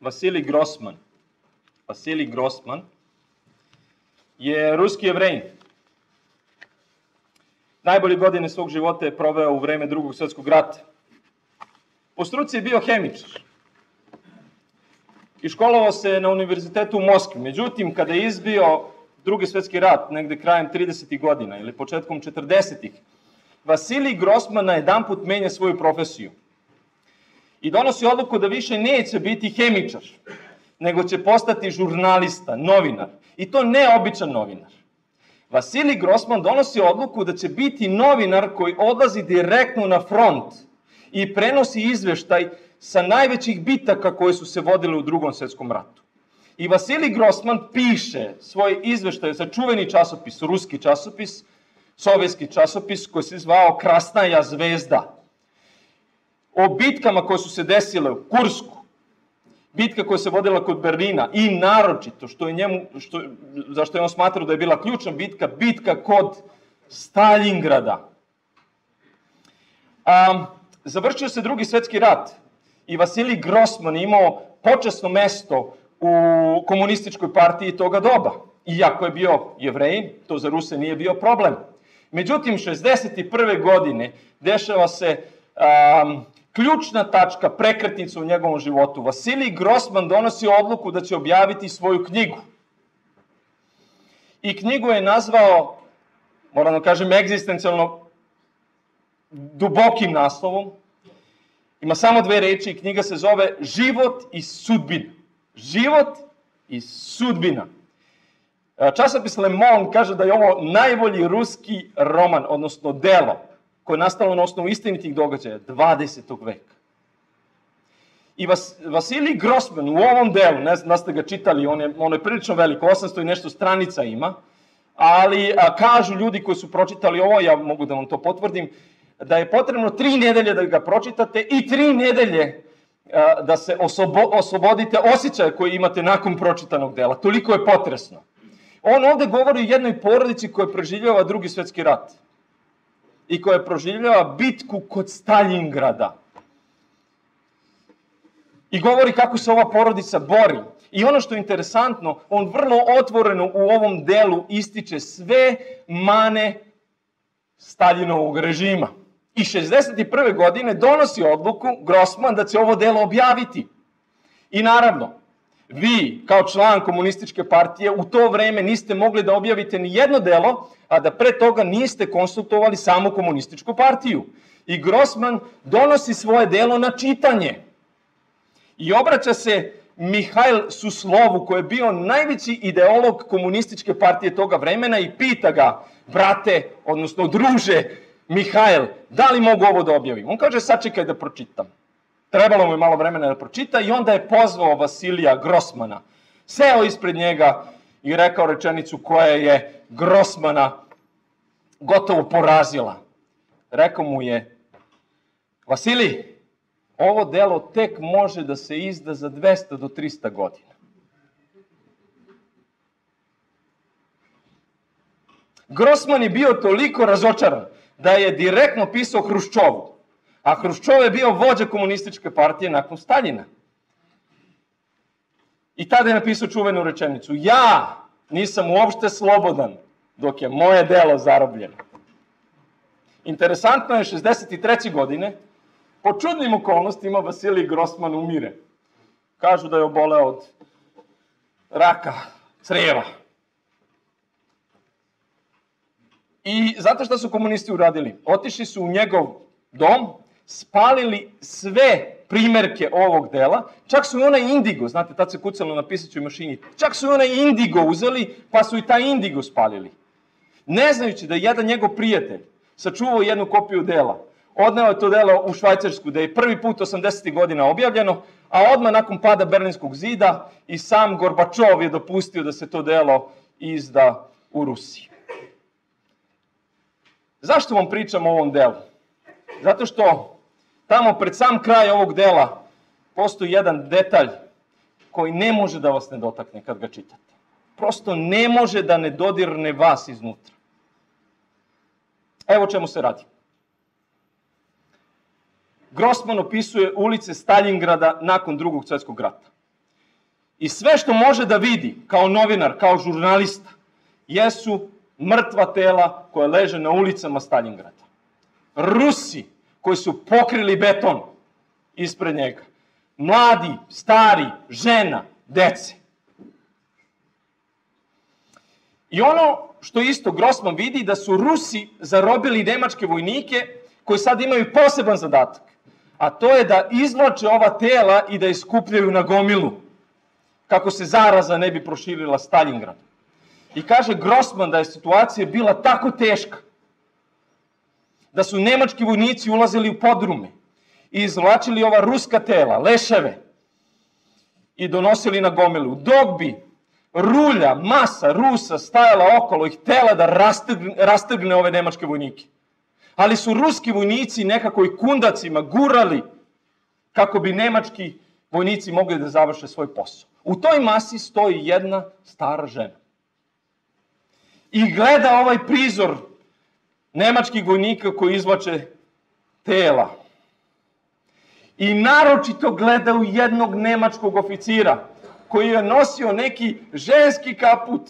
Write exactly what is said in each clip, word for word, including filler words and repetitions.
Vasilij Grossman. Vasilij Grossman je ruski Jevrejin. Najbolje godine svog života je proveo u vreme Drugog svjetskog rata. Po struci je bio hemičar i školovao se na univerzitetu u Moskvi. Međutim, kada je izbio Drugi svjetski rat, negde krajem tridesetih godina ili početkom četrdesetih, Vasilij Grossman na jedan put menja svoju profesiju i donosi odluku da više neće biti hemičar, nego će postati žurnalista, novinar. I to neobičan novinar. Vasilij Grossman donosi odluku da će biti novinar koji odlazi direktno na front i prenosi izveštaj sa najvećih bitaka koje su se vodile u Drugom svjetskom ratu. I Vasilij Grossman piše svoj izveštaj za čuveni časopis, ruski časopis, sovjetski časopis koji se zvao Krasnaja zvezda, o bitkama koje su se desile u Kursku, bitka koja se vodila kod Berlina i naročito, što je njemu, što, zašto je on smatrao da je bila ključna bitka, bitka kod Stalingrada. A, završio se Drugi svjetski rat i Vasilij Grossman imao počasno mesto u komunističkoj partiji toga doba. Iako je bio Jevrejin, to za Ruse nije bio problem. Međutim, šezdeset prve godine dešava se um, ključna tačka, prekretnica u njegovom životu. Vasilij Grossman donosi odluku da će objaviti svoju knjigu. I knjigu je nazvao, moram da kažem, egzistencijalno dubokim naslovom. Ima samo dve reči i knjiga se zove Život i sudbina. Život i sudbina. Časopis Le Monde kaže da je ovo najbolji ruski roman, odnosno delo, koje je nastalo na osnovu istinitih događaja dvadesetog veka. I Vas, Vasilij Grossman u ovom delu, ne znam da ste ga čitali, on je, on je prilično veliko, osamsto i nešto stranica ima, ali a, kažu ljudi koji su pročitali ovo, ja mogu da vam to potvrdim, da je potrebno tri nedelje da ga pročitate i tri nedelje a, da se osobo, oslobodite osjećaja koje imate nakon pročitanog dela. Toliko je potresno. On ovde govori o jednoj porodici koja preživljava Drugi svjetski rat i koja proživljava bitku kod Stalingrada. I govori kako se ova porodica bori. I ono što je interesantno, on vrlo otvoreno u ovom delu ističe sve mane Staljinovog režima. I šezdeset prve godine donosi odluku Grossman da će ovo delo objaviti. I naravno, vi, kao član komunističke partije, u to vreme niste mogli da objavite ni jedno delo, a da pre toga niste konsultovali samu komunističku partiju. I Grossman donosi svoje delo na čitanje. I obraća se Mihajl Suslovu, koji je bio najveći ideolog komunističke partije toga vremena i pita ga, brate, odnosno druže, Mihajl, da li mogu ovo da objavim? On kaže, sačekaj da pročitam. Trebalo mu je malo vremena da pročita i onda je pozvao Vasilija Grossmana. Seo ispred njega i rekao rečenicu koja je Grossmana gotovo porazila. Rekao mu je, Vasilij, ovo delo tek može da se izda za dvesta do trista godina. Grossman je bio toliko razočaran da je direktno pisao Hruščovu. A Hruščov je bio vođa komunističke partije nakon Staljina. I tada je napisao čuvenu rečenicu. Ja nisam uopšte slobodan dok je moje delo zarobljeno. Interesantno je, šezdeset treće godine, po čudnim okolnostima, Vasilij Grossman umire. Kažu da je oboleo od raka creva. I zato što su komunisti uradili? Otišli su u njegov dom, spalili sve primerke ovog dela, čak su i onaj indigo, znate, tad se kucalo na pisaćoj mašini, čak su i onaj indigo uzeli, pa su i taj indigo spalili. Ne znajući da je jedan njegov prijatelj sačuvao jednu kopiju dela, odneo je to delo u Švajcarsku, da je prvi put osamdesetih godina objavljeno, a odmah nakon pada Berlinskog zida i sam Gorbačov je dopustio da se to delo izda u Rusiji. Zašto vam pričam o ovom delu? Zato što tamo pred sam kraj ovog dela postoji jedan detalj koji ne može da vas ne dotakne kad ga čitate. Prosto ne može da ne dodirne vas iznutra. Evo o čemu se radi. Grossman opisuje ulice Stalingrada nakon Drugog svjetskog rata. I sve što može da vidi kao novinar, kao žurnalista, jesu mrtva tela koja leže na ulicama Staljingrada. Rusi koji su pokrili beton ispred njega. Mladi, stari, žena, dece. I ono što isto Grossman vidi, da su Rusi zarobili nemačke vojnike koji sad imaju poseban zadatak. A to je da izvlače ova tela i da iskupljaju na gomilu, kako se zaraza ne bi proširila Staljingrad. I kaže Grossman da je situacija bila tako teška, da su nemački vojnici ulazili u podrume i izvlačili ova ruska tela, leševe, i donosili na gomilu. Dok bi rulja, masa Rusa stajala okolo i htela da rastrgne, rastrgne ove nemačke vojnike. Ali su ruski vojnici nekako i kundacima gurali kako bi nemački vojnici mogli da završe svoj posao. U toj masi stoji jedna stara žena. I gleda ovaj prizor nemačkih vojnika koji izvlače tela. I naročito gleda u jednog nemačkog oficira koji je nosio neki ženski kaput.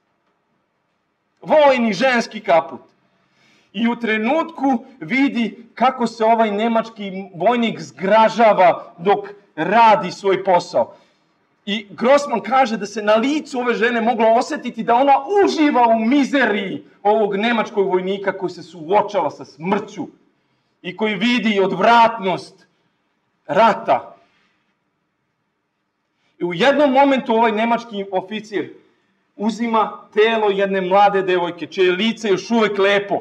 Vojni ženski kaput. I u trenutku vidi kako se ovaj nemački vojnik zgražava dok radi svoj posao. I Grossman kaže da se na licu ove žene moglo osjetiti da ona uživa u mizeriji ovog nemačkog vojnika koji se suočava sa smrću i koji vidi odvratnost rata. I u jednom momentu ovaj nemački oficir uzima telo jedne mlade devojke, čije lice je još uvek lepo.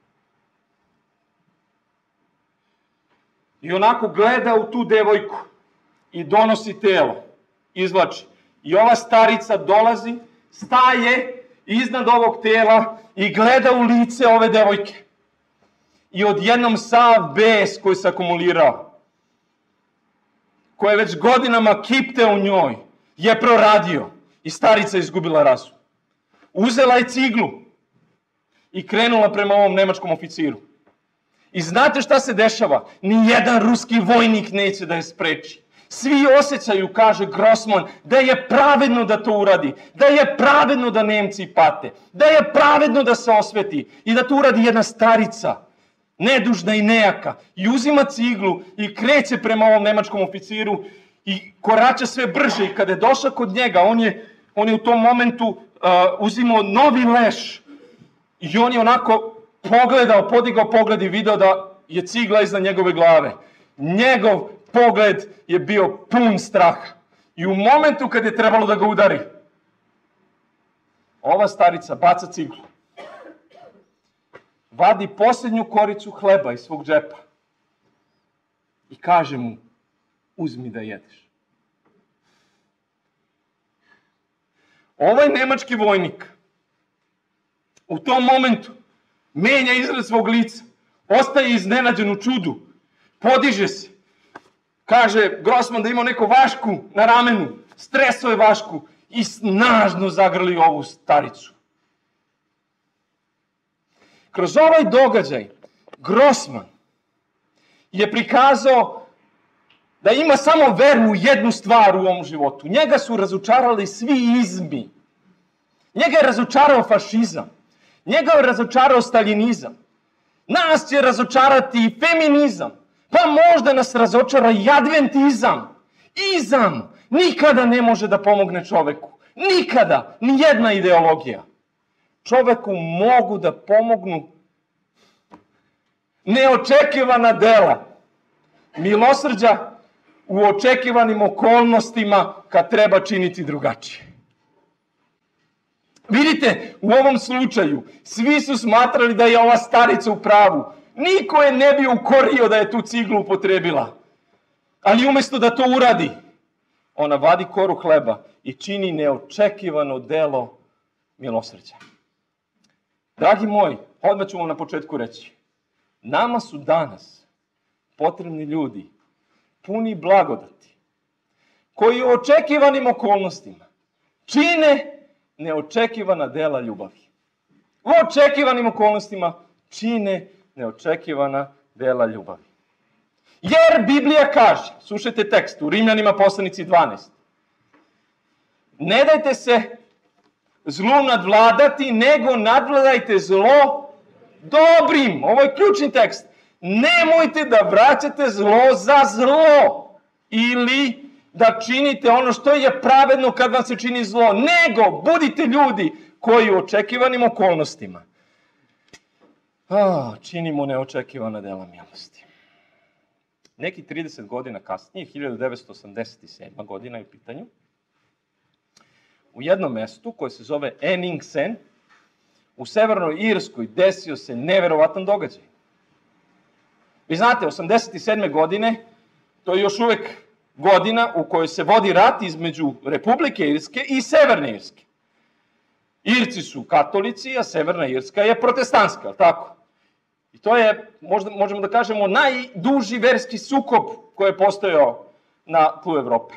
I onako gleda u tu devojku i donosi telo, izvlači. I ova starica dolazi, staje iznad ovog tela i gleda u lice ove devojke. I odjednom sav bes koji se akumulirao, koji je već godinama kipte u njoj, je proradio i starica izgubila razum. Uzela je ciglu i krenula prema ovom nemačkom oficiru. I znate šta se dešava? Nijedan ruski vojnik neće da je spreči. Svi osjećaju, kaže Grossman, da je pravedno da to uradi, da je pravedno da Nemci pate, da je pravedno da se osveti i da to uradi jedna starica, nedužna i nejaka. I uzima ciglu i kreće prema ovom nemačkom oficiru i korača sve brže. I kada je došao kod njega, on je, on je u tom momentu uh, uzimao novi leš i on je onako pogledao, podigao pogled i video da je cigla iznad njegove glave. Njegov pogled je bio pun straha. I u momentu kad je trebalo da ga udari, ova starica baca ciglu, vadi posljednju koricu hleba iz svog džepa i kaže mu, uzmi da jedeš. Ovaj nemački vojnik u tom momentu menja izraz svog lica, ostaje iznenađen u čudu, podiže se, kaže Grossman da ima neku vašku na ramenu, stresao je vašku i snažno zagrli ovu staricu. Kroz ovaj događaj Grossman je prikazao da ima samo veru u jednu stvar u ovom životu. Njega su razočarali svi izmi. Njega je razočarao fašizam. Njega je razočarao staljinizam. Nas će razočarati i feminizam. Pa možda nas razočara i adventizam. Izam nikada ne može da pomogne čoveku. Nikada. Nijedna ideologija. Čoveku mogu da pomognu neočekivana dela milosrđa u očekivanim okolnostima kad treba činiti drugačije. Vidite, u ovom slučaju svi su smatrali da je ova starica u pravu. Niko je ne bi ukorio da je tu ciglu upotrebila. Ali umjesto da to uradi, ona vadi koru hleba i čini neočekivano delo milosrđa. Dragi moji, odmah ću vam na početku reći. Nama su danas potrebni ljudi, puni blagodati, koji u očekivanim okolnostima čine neočekivana dela ljubavi. U očekivanim okolnostima čine neočekivana dela ljubavi. Jer Biblija kaže, slušajte tekst u Rimljanima poslanici dvanaest, Ne dajte se zlu nadvladati, nego nadvladajte zlo dobrim. Ovo je ključni tekst. Nemojte da vraćate zlo za zlo ili da činite ono što je pravedno kad vam se čini zlo, nego budite ljudi koji u očekivanim okolnostima a, činimo neočekivana dela milosti. Neki trideset godina kasnije, hiljadu devetsto osamdeset sedma godina je u pitanju, u jednom mestu koje se zove Enningsen, u Severnoj Irskoj desio se neverovatan događaj. Vi znate, osamdeset sedme godine, to je još uvek godina u kojoj se vodi rat između Republike Irske i Severne Irske. Irci su katolici, a Severna Irska je protestantska, ali tako? I to je, možda, možemo da kažemo, najduži verski sukob koji je postojao na tlu Evrope.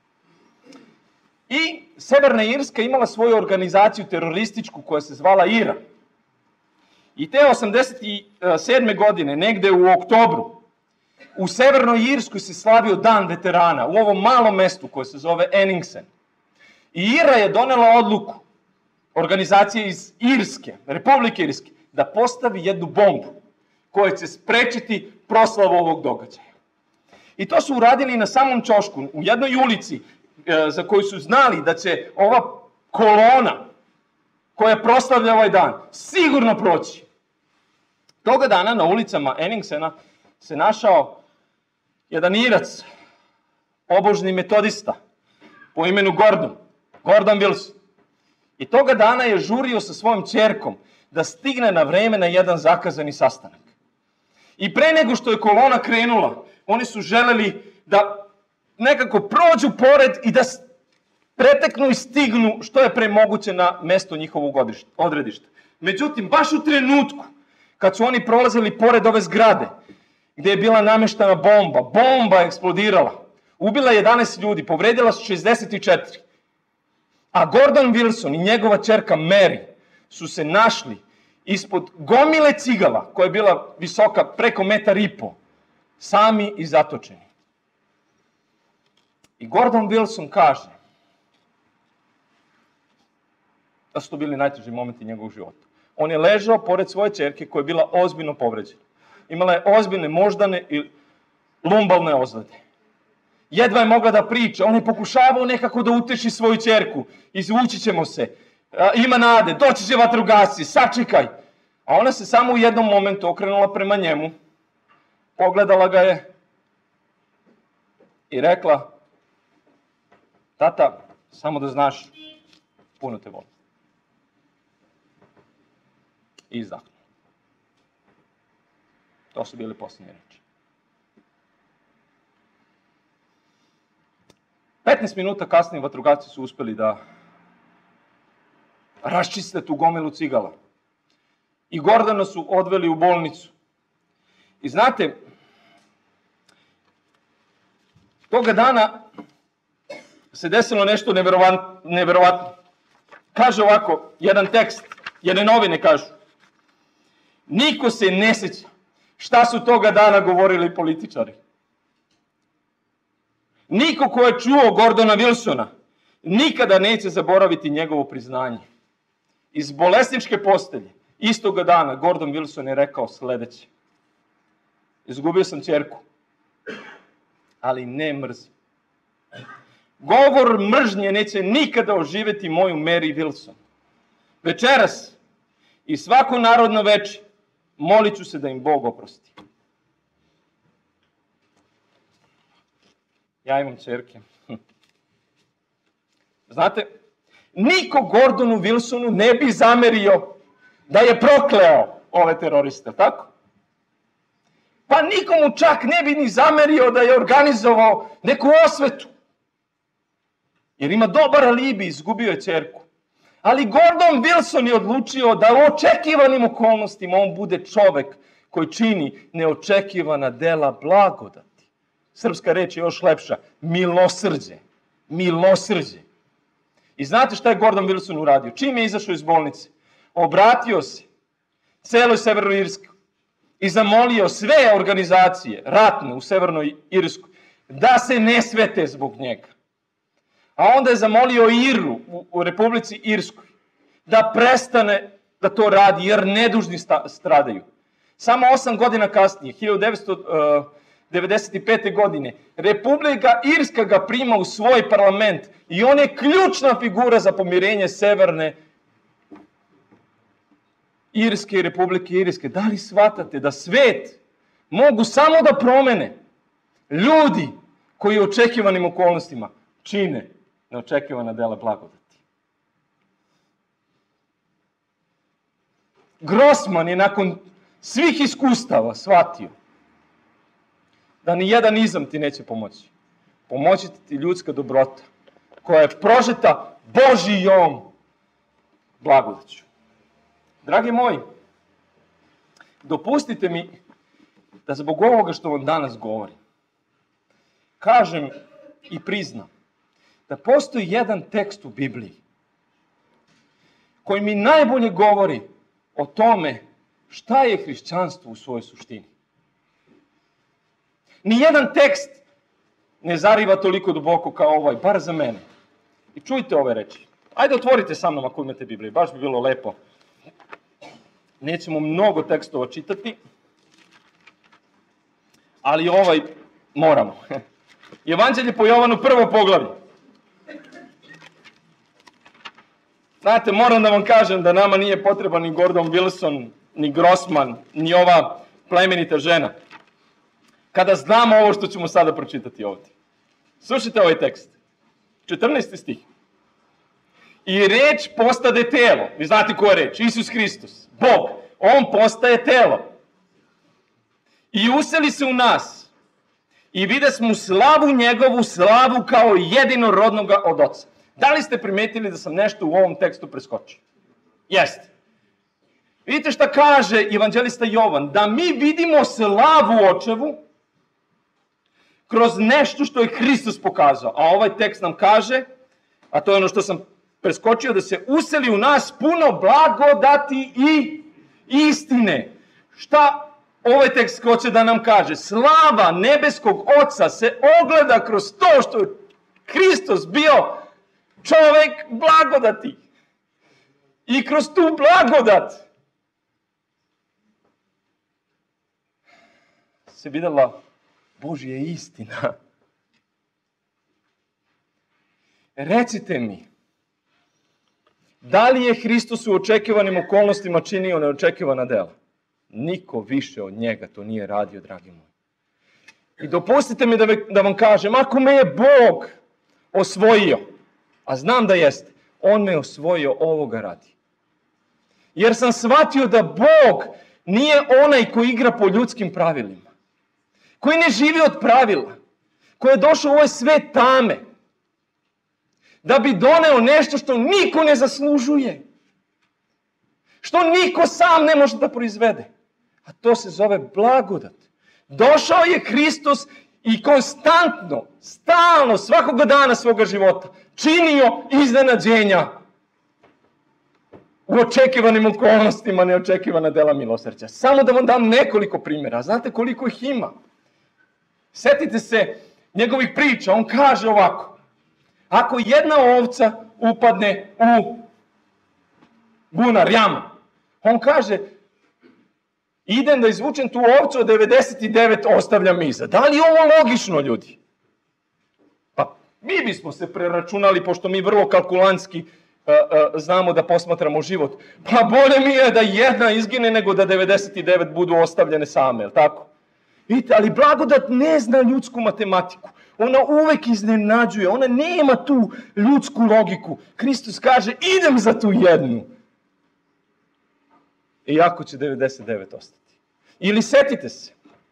I Severna Irska imala svoju organizaciju terorističku koja se zvala IRA. I te osamdeset sedme godine, negde u oktobru, u Severnoj Irskoj se slavio dan veterana, u ovom malom mestu koje se zove Enningsen. I IRA je donela odluku, organizacija iz Irske, Republike Irske, da postavi jednu bombu koja će sprečiti proslavu ovog događaja. I to su uradili na samom ćošku, u jednoj ulici za koju su znali da će ova kolona koja proslavlja ovaj dan sigurno proći. Toga dana na ulicama Enningsena se našao jedan Irac, pobožni metodista, po imenu Gordon, Gordon Wilson. I toga dana je žurio sa svojom ćerkom da stigne na vreme na jedan zakazani sastanak. I pre nego što je kolona krenula, oni su želeli da nekako prođu pored i da preteknu i stignu što je pre moguće na mesto njihovog odredišta. Međutim, baš u trenutku kad su oni prolazili pored ove zgrade, gde je bila nameštana bomba, bomba je eksplodirala, ubila jedanaest ljudi, povredila su šezdeset četiri. A Gordon Wilson i njegova ćerka Mary su se našli ispod gomile cigala, koja je bila visoka preko metar i po, sami i zatočeni. I Gordon Wilson kaže da su to bili najteži momenti njegovog života. On je ležao pored svoje ćerke koja je bila ozbiljno povređena. Imala je ozbiljne moždane i lumbalne ozlede. Jedva je mogla da priča. On je pokušavao nekako da uteši svoju ćerku. Izvući ćemo se. Ima nade. Doći će vatrogasci. Sačekaj. A ona se samo u jednom momentu okrenula prema njemu. Pogledala ga je i rekla: tata, samo da znaš, puno te volim. I izdahnuo. To su bile posljednje reči. petnaest minuta kasnije vatrogasci su uspeli da raščiste tu gomilu cigala. I Gordona su odveli u bolnicu. I znate, toga dana se desilo nešto neverovatno. Kaže ovako, jedan tekst, jedne novine kažu: niko se ne seća šta su toga dana govorili političari. Niko ko je čuo Gordona Wilsona nikada neće zaboraviti njegovo priznanje. Iz bolesničke postelje istoga dana Gordon Wilson je rekao sledeće: izgubio sam ćerku, ali ne mrzim. Govor mržnje neće nikada oživeti moju Mary Wilson. Večeras i svako narodno veče molit ću se da im Bog oprosti. Ja imam ćerke. Znate, niko Gordonu Wilsonu ne bi zamerio da je prokleo ove teroriste, tako? Pa nikomu čak ne bi ni zamerio da je organizovao neku osvetu. Jer ima dobar alibi, izgubio je ćerku. Ali Gordon Wilson je odlučio da u očekivanim okolnostima on bude čovek koji čini neočekivana dela blagodati. Srpska reč je još lepša, milosrđe. Milosrđe. I znate šta je Gordon Wilson uradio? Čim je izašao iz bolnice, obratio se celoj Severnoj Irskoj i zamolio sve organizacije ratne u Severnoj Irskoj da se ne svete zbog njega. A onda je zamolio Iru u, u Republici Irskoj da prestane da to radi, jer nedužni sta, stradaju. Samo osam godina kasnije, hiljadu devetsto devedeset pete. godine, Republika Irska ga prima u svoj parlament i on je ključna figura za pomirenje Severne Irske i Republike Irske. Da li shvatate da svet mogu samo da promene ljudi koji u očekivanim okolnostima čine neočekivana dela blagodati? Grossman je nakon svih iskustava shvatio da ni jedan izam ti neće pomoći. Pomoći ti ljudska dobrota koja je prožeta Božijom blagodaću. Dragi moji, dopustite mi da zbog ovoga što vam danas govorim, kažem i priznam da postoji jedan tekst u Bibliji koji mi najbolje govori o tome šta je hrišćanstvo u svojoj suštini. Nijedan tekst ne zariva toliko duboko kao ovaj, bar za mene. I čujte ove reči. Ajde, otvorite sa mnom ako imate Bibliju, baš bi bilo lepo. Nećemo mnogo tekstova čitati, ali ovaj moramo. Evanđelje po Jovanu, prvo poglavlje. Znate, moram da vam kažem da nama nije potreban ni Gordon Wilson, ni Grossman, ni ova plemenita žena. Kada znamo ovo što ćemo sada pročitati ovdje. Slušajte ovaj tekst. četrnaesti stih. I reč postade telo. Vi znate ko je reč? Isus Hristos. Bog. On postaje telo. I useli se u nas. I vide smo slavu njegovu, slavu kao jedinorodnoga od Oca. Da li ste primetili da sam nešto u ovom tekstu preskočio? Jeste. Vidite šta kaže evanđelista Jovan. Da mi vidimo slavu Očevu kroz nešto što je Hristos pokazao. A ovaj tekst nam kaže, a to je ono što sam preskočio, da se useli u nas puno blagodati i istine. Šta ovaj tekst hoće da nam kaže? Slava nebeskog Oca se ogleda kroz to što je Hristos bio čovek blagodati. I kroz tu blagodat se videla Božja istina. Recite mi, da li je Hristos u očekivanim okolnostima činio neočekivana dela? Niko više od njega to nije radio, dragi moji. I dopustite mi da, da vam kažem, ako me je Bog osvojio, a znam da jeste, on me osvojio ovoga radi. Jer sam shvatio da Bog nije onaj koji igra po ljudskim pravilima, koji ne živi od pravila, koji je došao u ovaj svet tame, da bi doneo nešto što niko ne zaslužuje, što niko sam ne može da proizvede. A to se zove blagodat. Došao je Hristos i konstantno, stalno, svakoga dana svoga života činio iznenađenja u očekivanim okolnostima, neočekivana dela milosrđa. Samo da vam dam nekoliko primjera. Znate koliko ih ima? Setite se njegovih priča. On kaže ovako. Ako jedna ovca upadne u bunar, jamu, on kaže, idem da izvučem tu ovcu, a devedeset devet ostavljam iza. Da li je ovo logično, ljudi? Pa mi bismo se preračunali, pošto mi vrlo kalkulantski uh, uh, znamo da posmatramo život. Pa bolje mi je da jedna izgine nego da devedeset devet budu ostavljene same, je li tako? Vidite, ali blagodat ne zna ljudsku matematiku. Ona uvek iznenađuje, ona nema tu ljudsku logiku. Hristos kaže, idem za tu jednu. Iako će devedeset devet ostati. Ili setite se.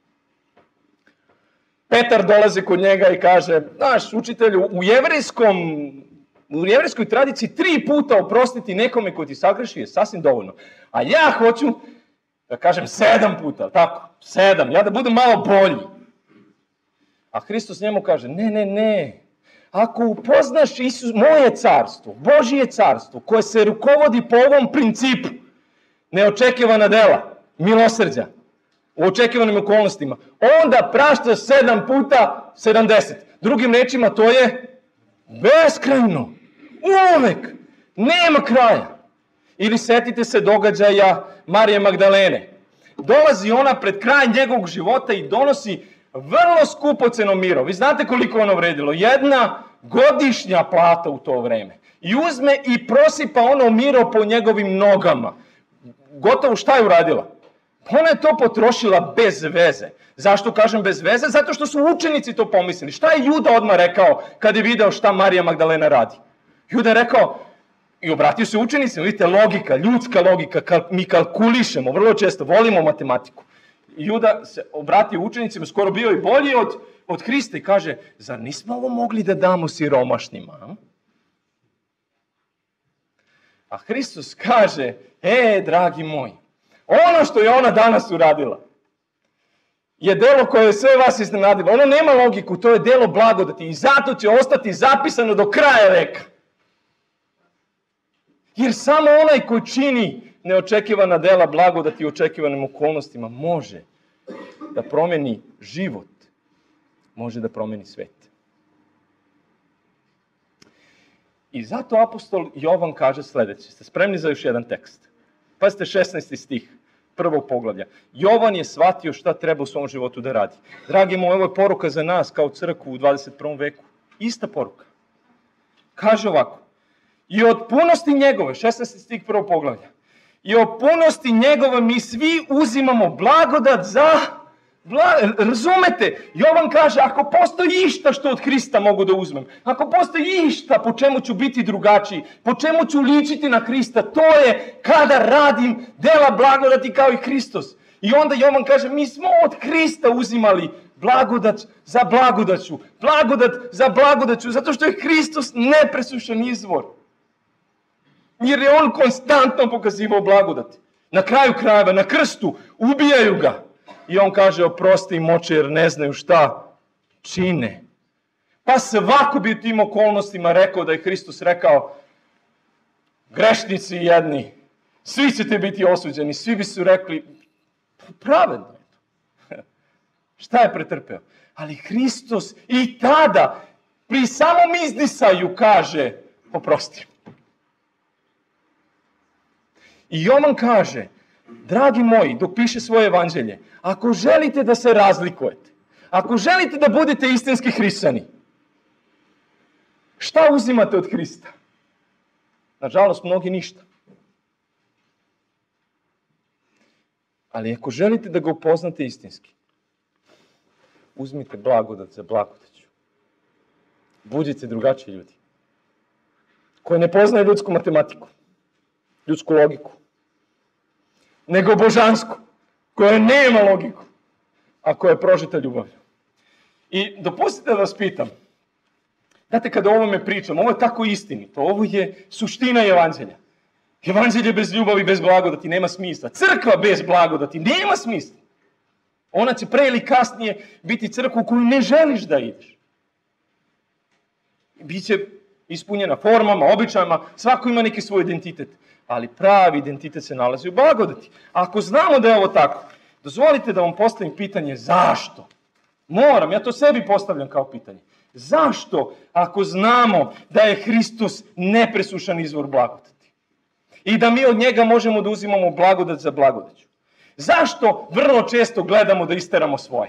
Petar dolazi kod njega i kaže, znaš, učitelju, u jevrejskom, u jevrejskoj tradiciji tri puta oprostiti nekome koji ti sagreši je sasvim dovoljno. A ja hoću da kažem sedam puta, tako, sedam, ja da budem malo bolji. A Hristos njemu kaže, ne, ne, ne, ako upoznaš Isus, moje carstvo, Božije carstvo, koje se rukovodi po ovom principu, neočekivana dela, milosrđa, u očekivanim okolnostima, onda praštaš sedam puta sedamdeset. Drugim rečima, to je Beskrajno. Uvek. Nema kraja. Ili setite se događaja Marije Magdalene. Dolazi ona pred kraj njegovog života i donosi vrlo skupoceno miro. Vi znate koliko ono vredilo? Jedna godišnja plata u to vreme. I uzme i prosipa ono miro po njegovim nogama. Gotovo šta je uradila? Ona je to potrošila bez veze. Zašto kažem bez veze? Zato što su učenici to pomislili. Šta je Juda odmah rekao kad je video šta Marija Magdalena radi? Juda je rekao, i obratio se učenicima, vidite, logika, ljudska logika, kal, mi kalkulišemo, vrlo često, volimo matematiku. I Juda se obratio učenicima, skoro bio i bolji od, od Hrista i kaže, zar nismo ovo mogli da damo siromašnima? A, a Hristos kaže, e, dragi moji, ono što je ona danas uradila je delo koje je sve vas iznenadilo. Ono nema logiku, to je delo blagodati i zato će ostati zapisano do kraja veka. Jer samo onaj koji čini neočekivana dela blagodati u očekivanim okolnostima može da promeni život, može da promeni svet. I zato apostol Jovan kaže sledeće. Ste spremni za još jedan tekst? Pazite šesnaesti stih prvog poglavlja. Jovan je shvatio šta treba u svom životu da radi. Dragi moji, ovo je poruka za nas kao crkvu u dvadeset prvom veku. Ista poruka. Kaže ovako. I od punosti njegove, šesnaesti stih prvog poglavlja, i od punosti njegove mi svi uzimamo blagodat za... Bla, razumete? Jovan kaže, ako postoji išta što od Hrista mogu da uzmem, ako postoji išta po čemu ću biti drugačiji, po čemu ću ličiti na Hrista, to je kada radim dela blagodati kao i Hristos. I onda Jovan kaže, mi smo od Hrista uzimali blagodat za blagodaću, blagodat za blagodaću, zato što je Hristos nepresušan izvor. Jer je on konstantno pokazivao blagodati. Na kraju krajeva, na krstu, ubijaju ga. I on kaže, oprosti im oče jer ne znaju šta čine. Pa svako bi u tim okolnostima rekao da je Hristos rekao, grešnici jedni, svi ćete biti osuđeni, svi bi su rekli, pravedno je to. Šta je pretrpeo? Ali Hristos i tada, pri samom izdisaju, kaže, oprosti. I Jovan kaže, dragi moji, dok piše svoje evanđelje, ako želite da se razlikujete, ako želite da budete istinski hrišćani, šta uzimate od Hrista? Nažalost, mnogi ništa. Ali ako želite da ga upoznate istinski, uzmite blagodat za blagodaću. Budite drugačiji ljudi, koji ne poznaju ljudsku matematiku, ljudsku logiku, nego božansku, koja nema logiku, a koja je prožita ljubavlju. I dopustite da vas pitam, znate, kada o ovome pričam, ovo je tako istinito, ovo je suština evanđelja. Evanđelje bez ljubavi, bez blagodati nema smisla. Crkva bez blagodati nema smisla. Ona će pre ili kasnije biti crkva u koju ne želiš da ideš. Biće ispunjena formama, običajima, svako ima neki svoj identitet. Ali pravi identitet se nalazi u blagodati. Ako znamo da je ovo tako, dozvolite da vam postavim pitanje zašto? Moram, ja to sebi postavljam kao pitanje. Zašto, ako znamo da je Hristos nepresušan izvor blagodati? I da mi od njega možemo da uzimamo blagodat za blagodaću? Zašto vrlo često gledamo da isteramo svoje?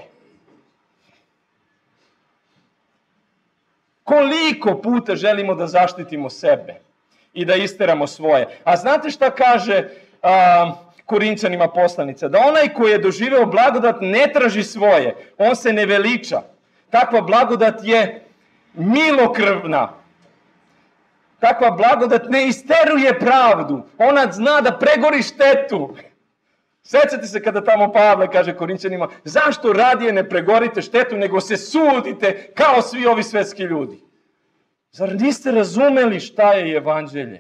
Koliko puta želimo da zaštitimo sebe i da isteramo svoje? A znate šta kaže a, Korinćanima poslanica? Da onaj koji je doživeo blagodat ne traži svoje, on se ne veliča. Takva blagodat je milokrvna. Takva blagodat ne isteruje pravdu. Ona zna da pregori štetu. Sjećate se kada tamo Pavle kaže Korinćanima, zašto radije ne pregorite štetu, nego se sudite kao svi ovi svetski ljudi? Zar niste razumeli šta je evanđelje?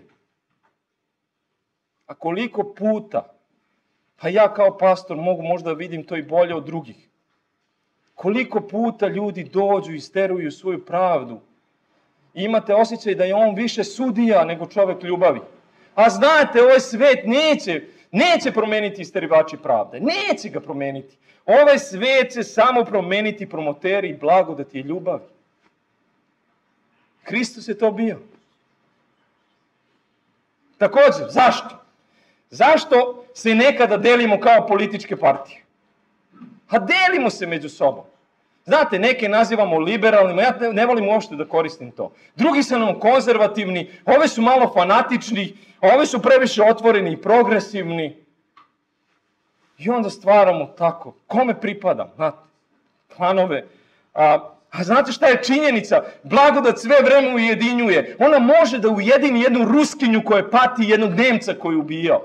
A koliko puta, pa ja kao pastor mogu možda vidim to i bolje od drugih. Koliko puta ljudi dođu i isteruju svoju pravdu. I imate osjećaj da je on više sudija nego čovjek ljubavi. A znate, ovaj svet neće, neće promeniti isterivači pravde. Neće ga promeniti. Ovaj svet će samo promeniti promoteri blagodati i ljubavi. Hristos je to bio. Također, zašto? Zašto se nekada delimo kao političke partije? A delimo se među sobom. Znate, neke nazivamo liberalnima, ja ne volim uopšte da koristim to. Drugi su nam konzervativni, ove su malo fanatični, ove su previše otvoreni i progresivni. I onda stvaramo tako, kome pripadam, znate, klanove. A, a znate šta je činjenica? Blagodat sve vreme ujedinjuje. Ona može da ujedini jednu Ruskinju koja pati, jednog Nemca koji je ubijao.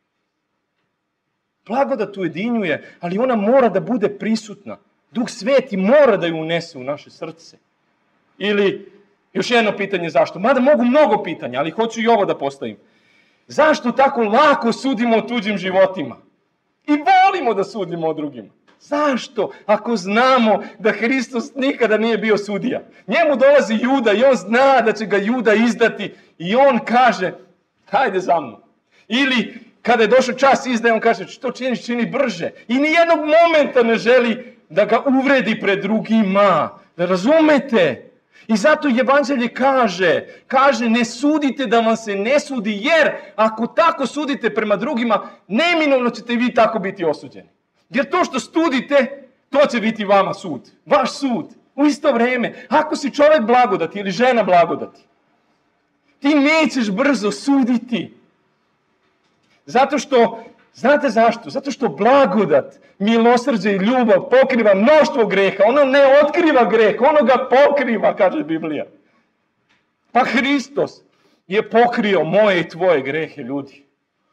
Blagodat ujedinjuje, ali ona mora da bude prisutna. Duh Sveti mora da ju unese u naše srce. Ili, još jedno pitanje zašto? Mada mogu mnogo pitanja, ali hoću i ovo da postavim. Zašto tako lako sudimo o tuđim životima? I volimo da sudimo o drugima. Zašto? Ako znamo da Hristos nikada nije bio sudija. Njemu dolazi Juda i on zna da će ga Juda izdati i on kaže, hajde za mnom. Ili kada je došao čas izdaje, on kaže, što činiš, čini brže. I nijednog momenta ne želi da ga uvredi pred drugima. Da razumete? I zato Evanđelje kaže, kaže ne sudite da vam se ne sudi, jer ako tako sudite prema drugima, neminovno ćete vi tako biti osuđeni. Jer to što studite, to će biti vama sud. Vaš sud. U isto vrijeme, ako si čovjek blagodati ili žena blagodati, ti nećeš brzo suditi. Zato što, znate zašto? Zato što blagodat, milosrđe i ljubav pokriva mnoštvo greha. Ono ne otkriva greh, ono ga pokriva, kaže Biblija. Pa Hristos je pokrio moje i tvoje grehe, ljudi.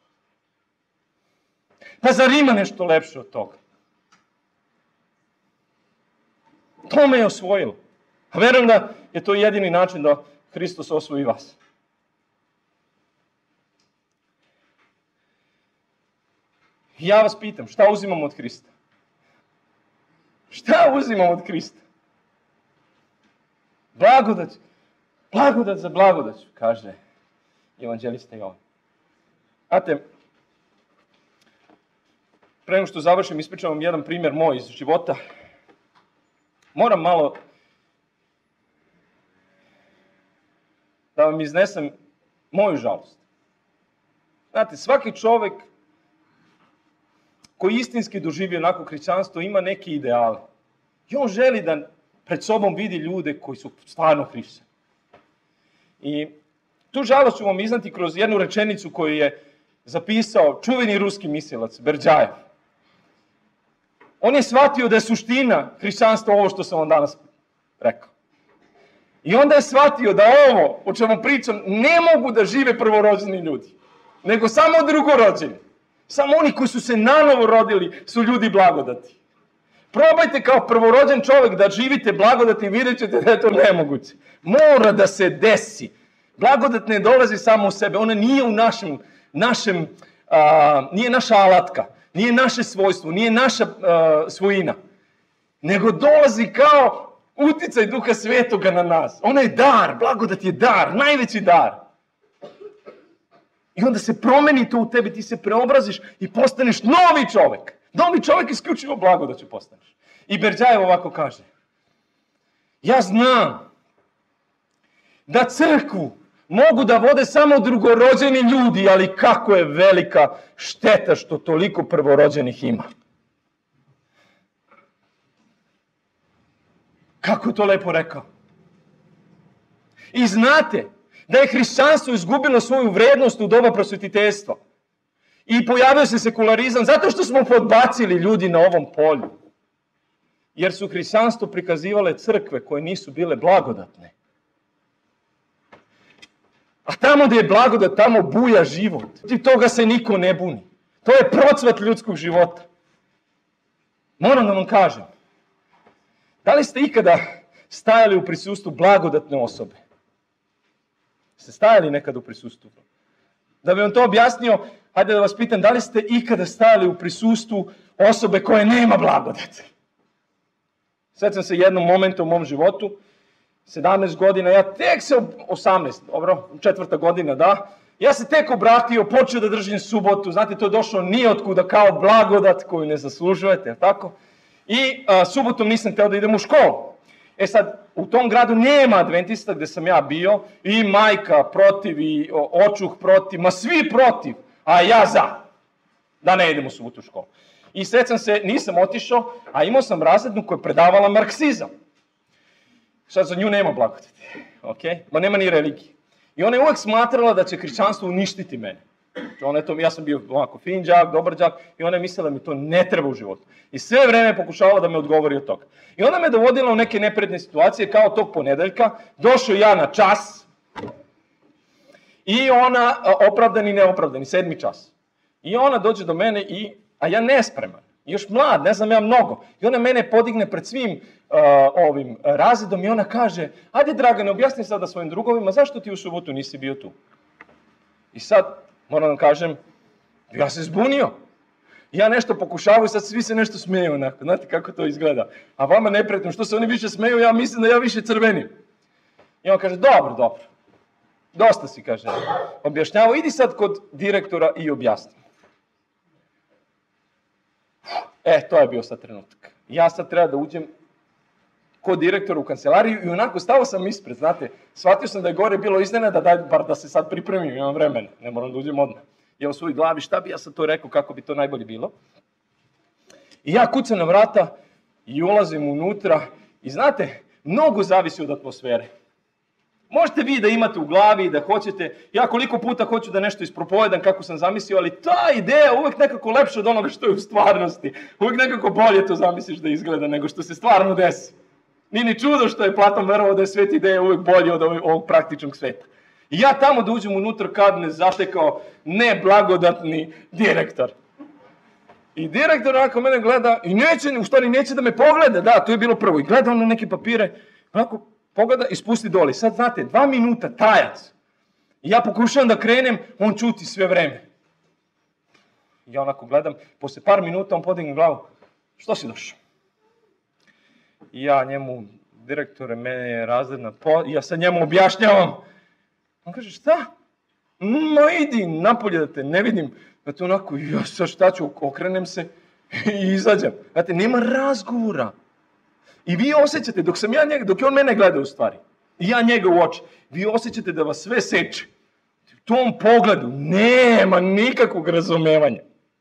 Pa zar ima nešto lepše od toga? To me je osvojilo. A verujem da je to jedini način da Hristos osvoji vas. Ja vas pitam, šta uzimamo od Hrista? Šta uzimamo od Hrista? Blagodat, blagodat za blagodat, kaže evanđelista Jovan. Znate, pre nego što završim, ispričam vam jedan primjer moj iz života. Moram malo da vam iznesem moju žalost. Znate, svaki čovjek koji istinski doživi onako hrišćanstvo ima neke ideale. I on želi da pred sobom vidi ljude koji su stvarno hrišćani. I tu žalost ću vam iznati kroz jednu rečenicu koju je zapisao čuveni ruski mislilac Berdjajev. On je shvatio da je suština hrišćanstva ovo što sam vam danas rekao. I onda je shvatio da ovo o čemu pričam ne mogu da žive prvorođeni ljudi, nego samo drugorođeni. Samo oni koji su se nanovo rodili su ljudi blagodati. Probajte kao prvorođen čovjek da živite blagodati i vidjet ćete da je to nemoguće. Mora da se desi. Blagodat ne dolazi samo u sebe. Ona nije u našem, našem a, nije naša alatka, nije naše svojstvo, nije naša a, svojina. Nego dolazi kao uticaj Duha Svetoga na nas. Ona je dar, blagodat je dar, najveći dar. I onda se promeni to u tebi, ti se preobraziš i postaneš novi čovjek. Novi čovjek isključivo blagodaću postaneš. I Berdjajev ovako kaže. Ja znam da crkvu mogu da vode samo drugorođeni ljudi, ali kako je velika šteta što toliko prvorođenih ima. Kako je to lepo rekao. I znate da je hrišćanstvo izgubilo svoju vrednost u doba prosvetiteljstva. I pojavio se sekularizam zato što smo podbacili ljudi na ovom polju. Jer su hrišćanstvo prikazivale crkve koje nisu bile blagodatne. A tamo gdje je blagodat, tamo buja život. I toga se niko ne buni. To je procvat ljudskog života. Moram da vam kažem. Da li ste ikada stajali u prisustvu blagodatne osobe? Ste stajali nekad u prisustvu? Da bi vam to objasnio, hajde da vas pitam, da li ste ikada stajali u prisustvu osobe koje nema blagodat? Sjećam se jednom momentu u mom životu, sedamnaest godina, ja tek se, osamnaest, dobro, četvrta godina, da, ja se tek obratio, počeo da držim subotu, znate, to je došlo nijotkuda kao blagodat koju ne zaslužujete, tako? I a, subotom nisam teo da idem u školu. E sad, u tom gradu nema adventista gde sam ja bio, i majka protiv, i očuh protiv, ma svi protiv, a ja za, da ne idem u subotu u školu. I sećam se, nisam otišao, a imao sam razrednu koja je predavala marksizam. Sad za nju nema blagodati, okay? Ma nema ni religije. I ona je uvek smatrala da će hrišćanstvo uništiti mene. Ona je to, ja sam bio ovako fin đak, dobar đak, i ona je mislila da mi to ne treba u životu. I sve vreme je pokušavala da me odgovori od toga. I ona me dovodila u neke nepredne situacije, kao tog ponedeljka, došao ja na čas, i ona, opravdani i neopravdani, sedmi čas. I ona dođe do mene, i, a ja nespreman, još mlad, ne znam ja mnogo. I ona mene podigne pred svim uh, ovim razredom i ona kaže, ajde Dragane, objasni sada svojim drugovima, zašto ti u subotu nisi bio tu? I sad, moram da kažem, ja se zbunio. Ja nešto pokušavaju, sad svi se nešto smeju onako, znate kako to izgleda. A vama neprijatno, što se oni više smeju, ja mislim da ja više crvenim. I on kaže, dobro, dobro, dosta si, kaže, objašnjavao, idi sad kod direktora i objasni. E, to je bio sad trenutak. Ja sad treba da uđem kod direktora u kancelariju i onako stao sam ispred, znate, shvatio sam da je gore bilo iznenada, daj bar da se sad pripremim, imam vremena, ne moram da uđem odmah. Ja u svojoj glavi, šta bi ja sad to rekao, kako bi to najbolje bilo. I ja kucam na vrata i ulazim unutra i znate, mnogo zavisi od atmosfere. Možete vi da imate u glavi i da hoćete, ja koliko puta hoću da nešto ispropovedam kako sam zamislio, ali ta ideja uvek nekako lepša od onoga što je u stvarnosti. Uvek nekako bolje to zamisliš da izgleda nego što se stvarno desi. Nije ni čudo što je Platon verovao da je svet ideja uvek bolje od ovog praktičnog sveta. I ja tamo da uđem unutra kad me zatekao neblagodatni direktor. I direktor onako mene gleda i neće, u stvari neće da me pogleda, da, to je bilo prvo. I gleda on na neke papire, onako pogleda i spusti dole. Sad znate, dva minuta, tajac. I ja pokušavam da krenem, on čuti sve vreme. I ja onako gledam, posle par minuta on podigne glavu, što si došao? I ja njemu, direktore, mene je razredna, po... i ja sad njemu objašnjavam. On kaže, šta? Ma idi napolje da te ne vidim. Znate, onako, ja sad šta ću, okrenem se i izađem. Znate, nema razgovora. I vi osjećate, dok sam ja njega, dok je on mene gleda u stvari, i ja njega u oči, vi osjećate da vas sve seče. U tom pogledu nema nikakvog razumevanja.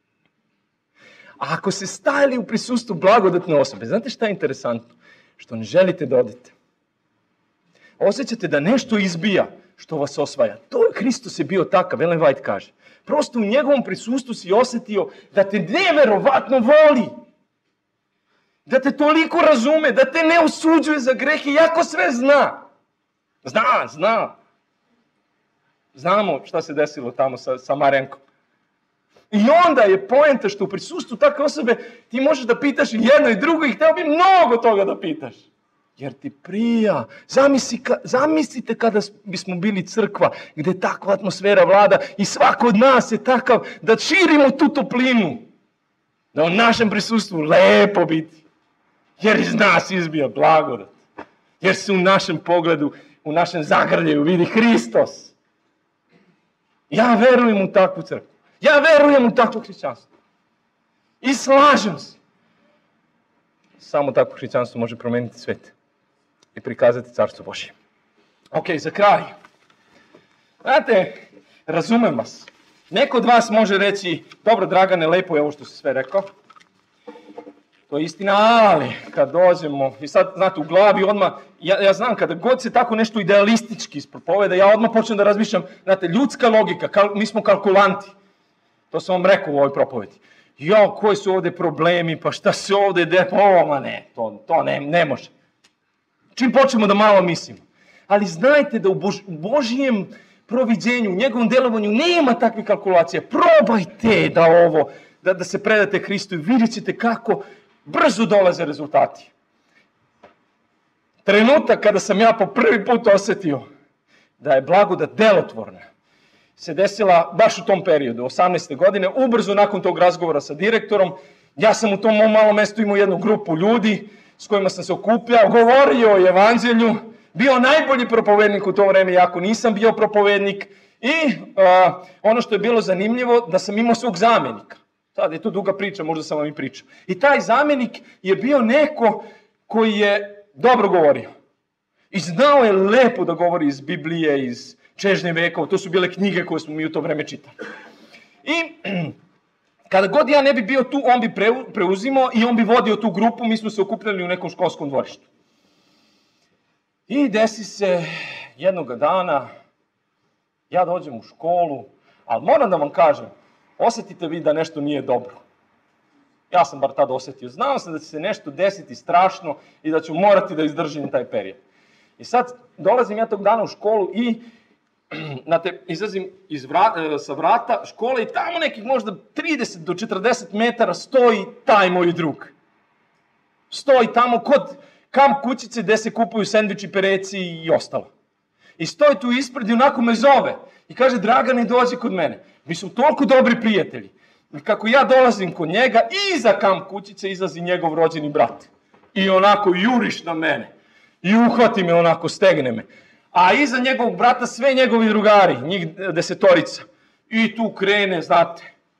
A ako ste stajali u prisustvu blagodatne osobe, znate šta je interesantno? Što ne želite da odete. Osjećate da nešto izbija što vas osvaja. To je Hristos je bio takav, Ellen White kaže. Prosto u njegovom prisustvu si osjetio da te neverovatno voli. Da te toliko razume, da te ne osuđuje za grehe, iako sve zna. Zna, zna. Znamo šta se desilo tamo sa, sa Marenkom. I onda je poenta što u prisustvu takve osobe ti možeš da pitaš i jedno i drugo i hteo bi mnogo toga da pitaš. Jer ti prija. Zamisli, zamislite kada bismo bili crkva gde takva atmosfera vlada i svako od nas je takav da širimo tu toplinu. Da u našem prisustvu lepo biti. Jer iz nas izbija blagodat. Jer se u našem pogledu, u našem zagrljaju vidi Hristos. Ja verujem u takvu crkvu. Ja verujem u takvo hrišćanstvo. I slažem se. Samo takvo hrišćanstvo može promeniti svet i prikazati carstvo Božje. Ok, za kraj. Znate, razumem vas. Neko od vas može reći, dobro Dragane, lepo je ovo što si sve rekao. To je istina, ali kad dođemo, i sad, znate, u glavi odmah, ja, ja znam kada god se tako nešto idealistički ispropoveda, ja odmah počnem da razmišljam, znate, ljudska logika, kal, mi smo kalkulanti. To sam vam rekao u ovoj propovedi. Jo, koji su ovde problemi, pa šta se ovde de... O, ma ne, to, to ne, ne može. Čim počnemo da malo mislimo. Ali znajte da u Bož, Božijem proviđenju, u njegovom delovanju nema takve kalkulacije. Probajte da ovo, da, da se predate Hristu i vidjet ćete kako brzo dolaze rezultati. Trenutak kada sam ja po prvi put osjetio da je blagodat delotvorna, se desila baš u tom periodu, osamnaeste godine, ubrzo nakon tog razgovora sa direktorom. Ja sam u tom mom malom mestu imao jednu grupu ljudi s kojima sam se okupljao, govorio o evanđelju, bio najbolji propovednik u to vreme, iako nisam bio propovednik. I a, ono što je bilo zanimljivo, da sam imao svog zamenika. Sad je to duga priča, možda sam vam i pričao. I taj zamenik je bio neko koji je dobro govorio. I znao je lepo da govori iz Biblije, iz Čežnje vekova, to su bile knjige koje smo mi u to vreme čitali. I kada god ja ne bi bio tu, on bi preuzimao i on bi vodio tu grupu, mi smo se okupljali u nekom školskom dvorištu. I desi se jednog dana, ja dođem u školu, ali moram da vam kažem, osjetite vi da nešto nije dobro. Ja sam bar tada osjetio. Znao sam da će se nešto desiti strašno i da ću morati da izdržim taj period. I sad dolazim ja tog dana u školu i znate, izlazim iz vrata, sa vrata škole i tamo nekih možda trideset do četrdeset metara stoji taj moj drug. Stoji tamo kod kamp kućice gde se kupuju sendviči, pereci i ostalo. I stoji tu ispred i onako me zove. I kaže, Dragane, dođi kod mene. Mi smo toliko dobri prijatelji. I kako ja dolazim kod njega, iza kamp kućice izlazi njegov rođeni brat. I onako juriš na mene. I uhvati me onako, stegne me. A iza njegovog brata sve njegovi drugari, njih desetorica. I tu krene, znate,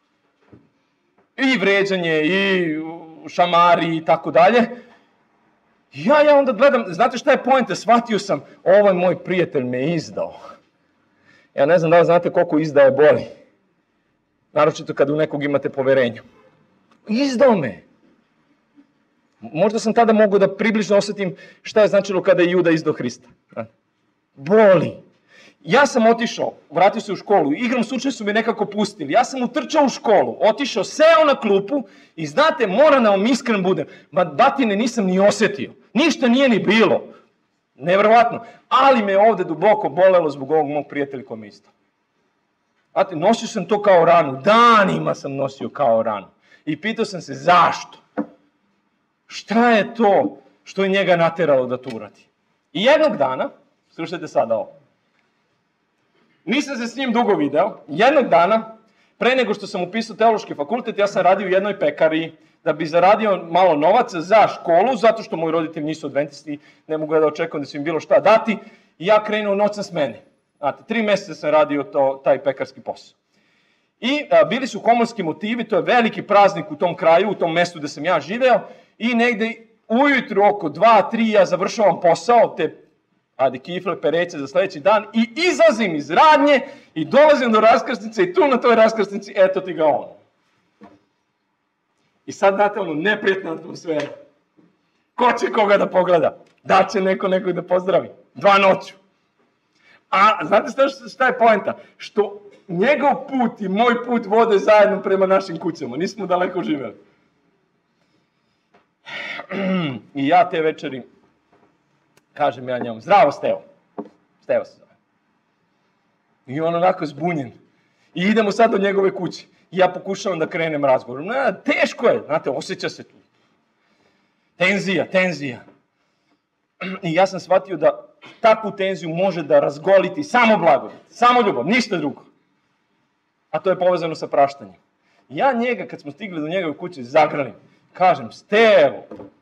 i vređanje, i šamari, i tako dalje. Ja, ja onda gledam, znate šta je poenta? Shvatio sam, ovaj moj prijatelj me izdao. Ja ne znam da li znate koliko izdaje boli. Naročito kad u nekog imate poverenja. Izdao me. Možda sam tada mogao da približno osjetim šta je značilo kada je Juda izdao Hrista. Boli. Ja sam otišao, vratio se u školu, igrom slučaja su me nekako pustili. Ja sam utrčao u školu, otišao, seo na klupu i znate, moram da vam iskren budem, batine nisam ni osjetio. Ništa nije ni bilo. Nevjerovatno. Ali me ovde duboko bolelo zbog ovog mog prijatelja koji me izdao. Znate, nosio sam to kao ranu. Danima sam nosio kao ranu. I pitao sam se zašto? Šta je to što je njega nateralo da to uradi? I jednog dana, slušajte sada ovo, nisam se s njim dugo video, jednog dana, pre nego što sam upisao teološki fakultet, ja sam radio u jednoj pekari da bi zaradio malo novaca za školu, zato što moji roditelji nisu adventisti, ne mogu da očekujem da su im bilo šta dati, i ja krenuo noćne smene. Znate, tri meseca sam radio to, taj pekarski posao. I a, bili su komorski motivi, to je veliki praznik u tom kraju, u tom mestu gde sam ja živeo, i negde ujutru oko dva, tri ja završavam posao, te adi kifle, perece za sledeći dan, i izlazim iz radnje i dolazim do raskrsnice i tu na toj raskrsnici, eto ti ga on. I sad date ono neprijatna atmosfera. Ko će koga da pogleda? Da će neko nekog da pozdravi? Dva noću. A znate šta, šta je poenta? Što njegov put i moj put vode zajedno prema našim kućama. Nismo daleko živeli. I ja te večeri kažem ja njemu, zdravo Stevo. Stevo se zove. I on onako zbunjen. I idemo sad do njegove kuće. I ja pokušavam da krenem razgovor. Na, teško je, znate, osjeća se tu. Tenzija, tenzija. I ja sam shvatio da takvu tenziju može da razgoliti samo blagodat, samo ljubav, ništa drugo. A to je povezano sa praštanjem. Ja njega, kad smo stigli do njegove kuće, zagralim. Kažem, Stevo,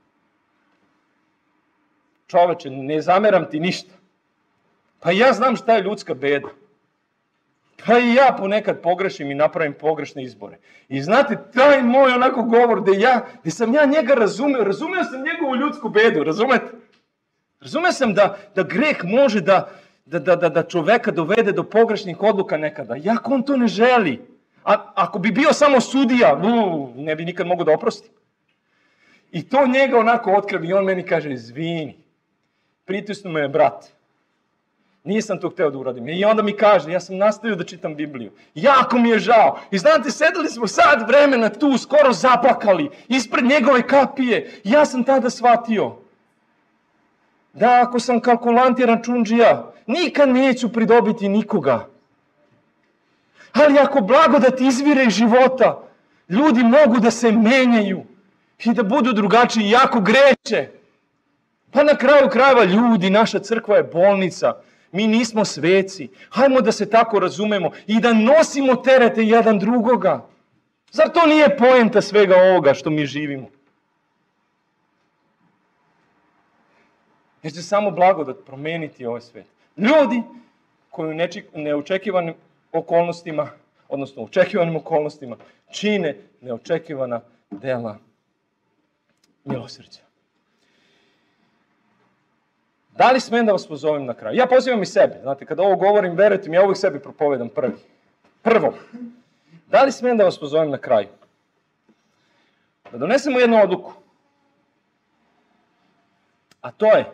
čoveče, ne zameram ti ništa. Pa ja znam šta je ljudska beda. Pa i ja ponekad pogrešim i napravim pogrešne izbore. I znate, taj moj onako govor gde ja, gde sam ja njega razumeo, razumeo sam njegovu ljudsku bedu, razumete? Razumeo sam da, da greh može da, da, da, da čoveka dovede do pogrešnih odluka nekada, jako on to ne želi. A ako bi bio samo sudija, u, ne bi nikad mogao da oprosti. I to njega onako otkrivi i on meni kaže, izvini, pritisnu me brat. Nisam to hteo da uradim. I onda mi kaže, ja sam nastavio da čitam Bibliju. Jako mi je žao. I znate, sedeli smo sad vremena tu, skoro zaplakali, ispred njegove kapije. Ja sam tada shvatio da ako sam kalkulant i račundžija, nikad neću pridobiti nikoga. Ali ako blagodat izvire iz života, ljudi mogu da se menjaju i da budu drugačiji, iako greće. Pa na kraju krajeva ljudi, naša crkva je bolnica. Mi nismo sveci. Hajmo da se tako razumemo i da nosimo terete jedan drugoga. Zar to nije poenta svega ovoga što mi živimo? Jer će samo blagodat promeniti ovaj svet. Ljudi koji u neočekivanim okolnostima, odnosno u očekivanim okolnostima, čine neočekivana dela milosrđa. Da li smem da vas pozovem na kraju? Ja pozivam i sebe. Znate, kada ovo govorim, verujte mi, ja uvijek sebi propovedam prvi. Prvo, da li smem da vas pozovem na kraju? Da donesemo jednu odluku. A to je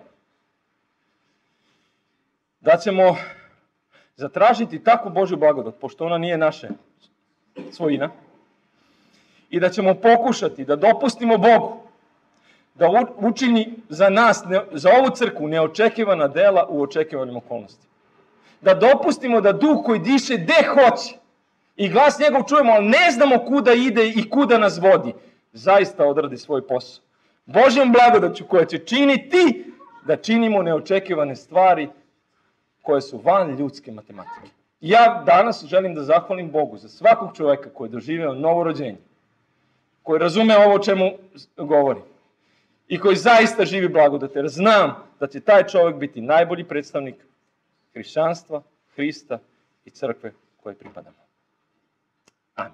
da ćemo zatražiti takvu Božju blagodat, pošto ona nije naša svojina, i da ćemo pokušati da dopustimo Bogu da učini za nas, za ovu crkvu, neočekivana dela u očekivanim okolnostima. Da dopustimo da duh koji diše gde hoće i glas njegov čujemo, ali ne znamo kuda ide i kuda nas vodi, zaista odradi svoj posao. Božjom blagodaću koja će činiti da činimo neočekivane stvari koje su van ljudske matematike. Ja danas želim da zahvalim Bogu za svakog čoveka koji je doživeo novo rođenje, koji razume ovo o čemu govorim i koji zaista živi blagodat, jer znam da će taj čovjek biti najbolji predstavnik hrišćanstva, Hrista i crkve koje pripadamo. Amin.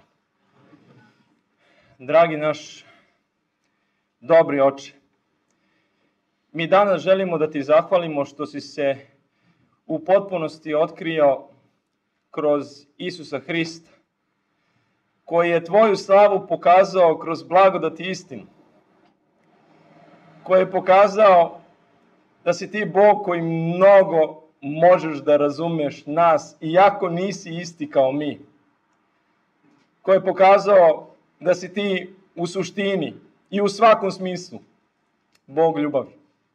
Dragi naš dobri oče, mi danas želimo da ti zahvalimo što si se u potpunosti otkrio kroz Isusa Hrista, koji je tvoju slavu pokazao kroz blagodat i istinu, koji je pokazao da si ti Bog koji mnogo možeš da razumeš nas, iako nisi isti kao mi, koji je pokazao da si ti u suštini i u svakom smislu Bog ljubavi.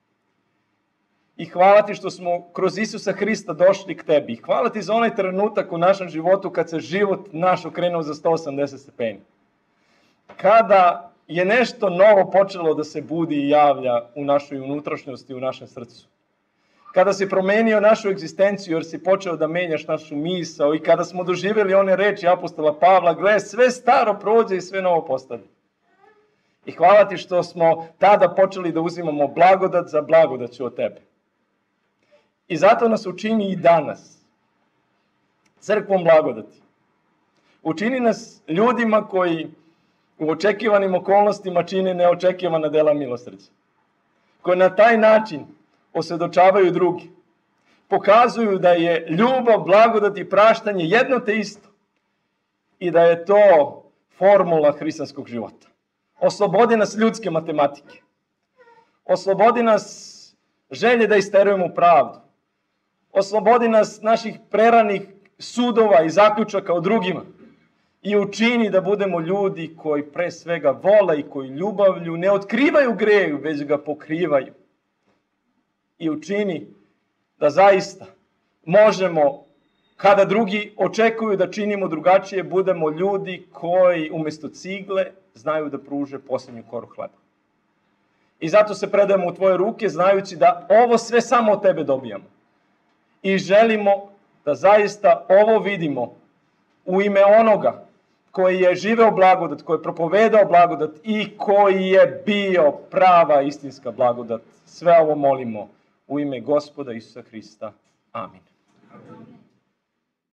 I hvala ti što smo kroz Isusa Hrista došli k tebi. I hvala ti za onaj trenutak u našem životu kad se život naš okrenuo za sto osamdeset stepeni. Kada je nešto novo počelo da se budi i javlja u našoj unutrašnjosti, u našem srcu. Kada si promenio našu egzistenciju jer si počeo da menjaš našu misao i kada smo doživjeli one reči apostola Pavla, gle, sve staro prođe i sve novo postane. I hvala ti što smo tada počeli da uzimamo blagodat za blagodaću od tebe. I zato nas učini i danas crkvom blagodati. Učini nas ljudima koji u očekivanim okolnostima čine neočekivana dela milosrđa. Koji na taj način osvjedočavaju drugi. Pokazuju da je ljubav, blagodat i praštanje jedno te isto. I da je to formula hrišćanskog života. Oslobodi nas ljudske matematike. Oslobodi nas želje da isterujemo pravdu. Oslobodi nas naših preranih sudova i zaključaka o drugima. I učini da budemo ljudi koji pre svega vole i koji ljubavlju ne otkrivaju greju, već ga pokrivaju. I učini da zaista možemo, kada drugi očekuju da činimo drugačije, budemo ljudi koji umjesto cigle znaju da pruže posljednju koru hleba. I zato se predajemo u tvoje ruke, znajući da ovo sve samo od tebe dobijamo. I želimo da zaista ovo vidimo u ime onoga koji je živeo blagodat, koji je propovedao blagodat i koji je bio prava istinska blagodat. Sve ovo molimo u ime Gospoda Isusa Hrista. Amin. Amin.